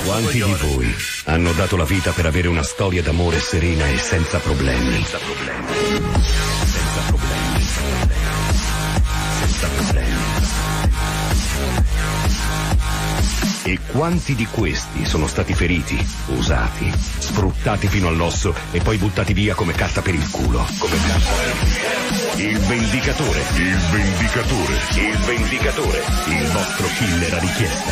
Quanti di voi hanno dato la vita per avere una storia d'amore serena e senza problemi? Senza problemi. Senza problemi. Senza problemi. E quanti di questi sono stati feriti, usati, sfruttati fino all'osso e poi buttati via come carta per il culo? Come carta per il culo. Il Vendicatore. Il Vendicatore. Il Vendicatore. Il vostro killer a richiesta.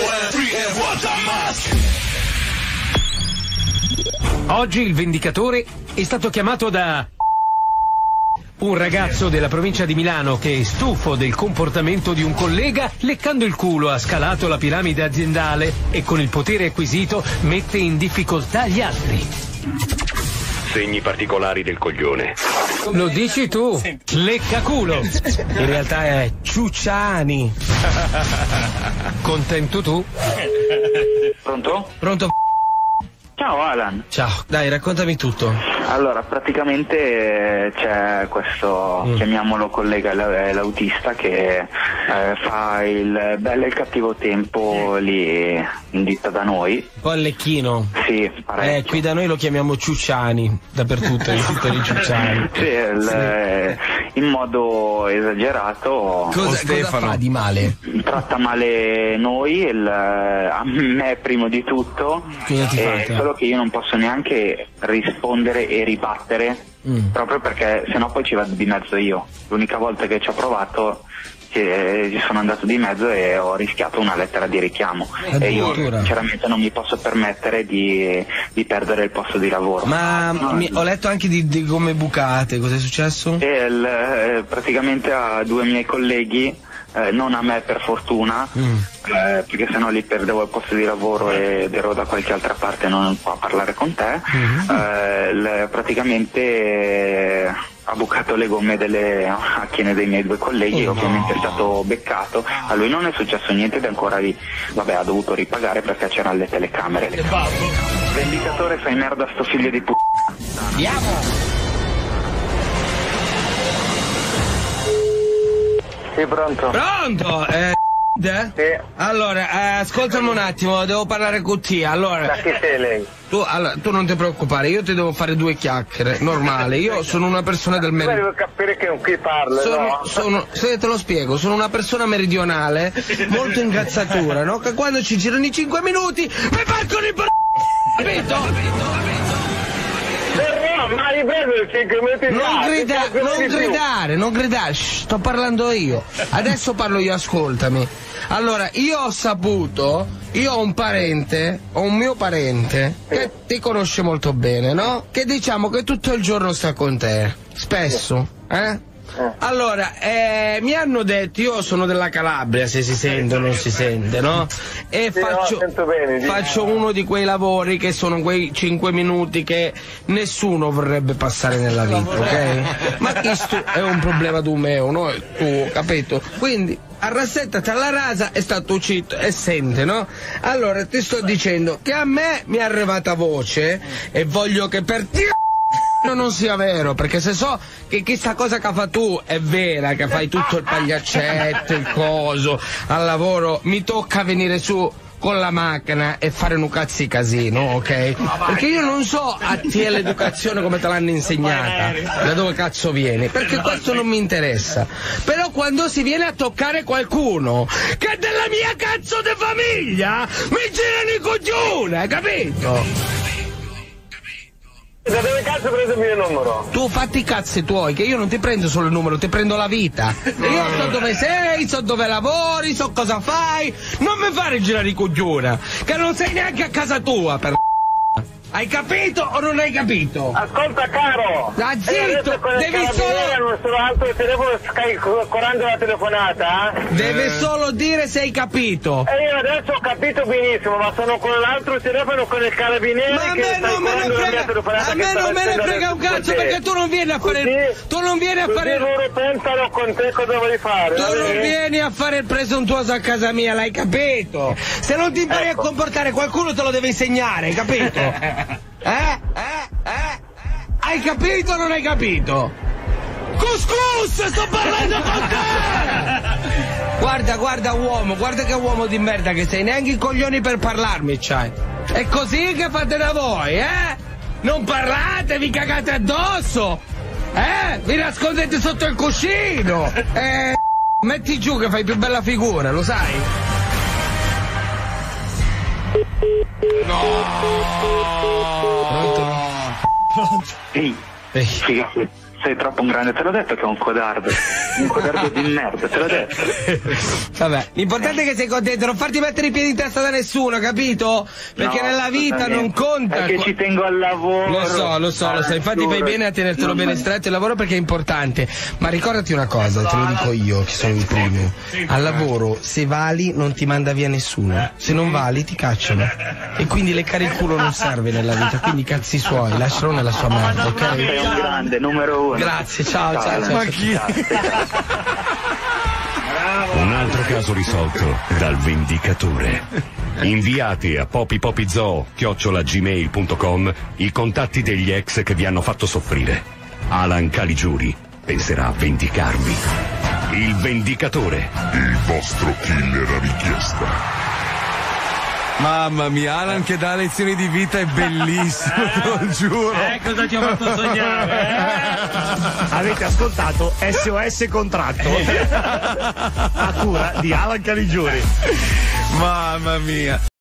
Oggi il Vendicatore è stato chiamato da un ragazzo della provincia di Milano che, stufo del comportamento di un collega, leccando il culo ha scalato la piramide aziendale e con il potere acquisito mette in difficoltà gli altri. Segni particolari del coglione. Lo dici tu, leccaculo. In realtà è Ciucciani. Contento tu? Pronto? Pronto? Ciao Alan. Ciao, dai, raccontami tutto. Allora, praticamente c'è questo, chiamiamolo collega l'autista, che fa il bello e il cattivo tempo lì in ditta da noi. Un po' il lecchino. Sì, parecchio. Qui da noi lo chiamiamo Ciucciani, dappertutto, in tutti i Ciucciani. Sì, in modo esagerato. Cosa fa di male? Tratta male noi, a me primo di tutto. Cosa ti fa? Solo che io non posso neanche rispondere e ribattere, proprio perché sennò poi ci vado di mezzo io. L'unica volta che ci ho provato ci sono andato di mezzo e ho rischiato una lettera di richiamo, e io sinceramente non mi posso permettere di perdere il posto di lavoro. Ma ho letto anche di gomme bucate, cos'è successo? Praticamente a due miei colleghi, non a me per fortuna, perché sennò lì perdevo il posto di lavoro ed ero da qualche altra parte, non può parlare con te. Praticamente ha bucato le gomme delle macchine dei miei due colleghi, ovviamente è stato beccato. A lui non è successo niente ed è ancora lì. Vabbè, ha dovuto ripagare perché c'erano le telecamere. Vendicatore, fai merda sto figlio di puttana. Andiamo! Sì, pronto? Pronto? Sì. Allora, ascoltami un attimo, devo parlare con te. Allora, Da chi sei lei? Tu non ti preoccupare, io ti devo fare due chiacchiere, normale. Io sono una persona del meridione. Devo capire che con chi parlo, Se te lo spiego, sono una persona meridionale, molto incazzatura, no? Che quando ci girano i 5 minuti, mi parcono i capito? Ma ripeto, 5 minuti Non gridare, sto parlando io. Adesso parlo io, ascoltami. Allora, io ho saputo, io ho un mio parente che ti conosce molto bene, no? Che diciamo che tutto il giorno sta con te, spesso, Allora, mi hanno detto, io sono della Calabria, se si sente o non si sente, no? E faccio uno di quei lavori che sono quei 5 minuti che nessuno vorrebbe passare nella vita, ok? Ma questo è un problema mio, no? Tu, capito? Quindi, arrassettati alla rasa è stato ucciso e sente, no? Allora, ti sto dicendo che a me mi è arrivata voce e voglio che per te non sia vero, perché se so che questa cosa che fa tu è vera, che fai tutto il pagliaccetto, il coso, al lavoro, mi tocca venire su con la macchina e fare un cazzo di casino, ok? Perché io non so a te l'educazione come te l'hanno insegnata, da dove cazzo vieni, perché questo non mi interessa. Però quando si viene a toccare qualcuno che è della mia cazzo di famiglia, mi girano i coglioni, hai capito? Da dove cazzo preso il mio numero? Tu fatti i cazzi tuoi, che io non ti prendo solo il numero, ti prendo la vita. Io so dove sei, so dove lavori, so cosa fai. Non mi fare girare i coglioni, che non sei neanche a casa tua, per hai capito o non hai capito? Ascolta caro! Zitto! Devi solo... Sul altro telefono stai correndo la telefonata? Deve solo dire se hai capito! E io adesso ho capito benissimo, ma sono con l'altro telefono con il carabiniere. Ma a me non me ne frega un cazzo, perché tu non vieni a fare... Tu non vieni a fare... loro pensano con te cosa vuoi fare. Tu non vieni a fare il presuntuoso a casa mia, l'hai capito? Se non ti impari a comportare, qualcuno te lo deve insegnare, hai capito? Hai capito o non hai capito? Cuscus, sto parlando con te! Guarda uomo, guarda che uomo di merda che sei, neanche i coglioni per parlarmi c'hai. È così che fate da voi, Non parlate, vi cagate addosso! Vi nascondete sotto il cuscino! Metti giù che fai più bella figura, lo sai? No! Pronto? Ehi. Figa, sei troppo un grande, te l'ho detto che è un codardo di merda, te l'ho detto. Vabbè, l'importante è che sei contento, non farti mettere i piedi in testa da nessuno, capito? Perché No, nella vita non conta. Perché ci tengo al lavoro. Lo so, infatti fai bene a tenertelo bene stretto il lavoro perché è importante. Ma ricordati una cosa, te lo dico io che sono il primo. Al lavoro, se vali non ti manda via nessuno, se non vali ti cacciano. E quindi leccare il culo non serve nella vita, quindi cazzi suoi, lascialo nella sua merda, ok? Sei un grande, numero uno. Grazie, ciao. Ma chi? Un altro caso risolto dal Vendicatore. Inviate a popipopizoo@gmail.com i contatti degli ex che vi hanno fatto soffrire. Alan Caligiuri penserà a vendicarvi. Il Vendicatore. Il vostro killer a richiesta. Mamma mia, Alan che dà lezioni di vita è bellissimo, te lo giuro. Cosa ti ho fatto sognare? Avete ascoltato SOS Contratto a cura di Alan Caligiuri. Mamma mia.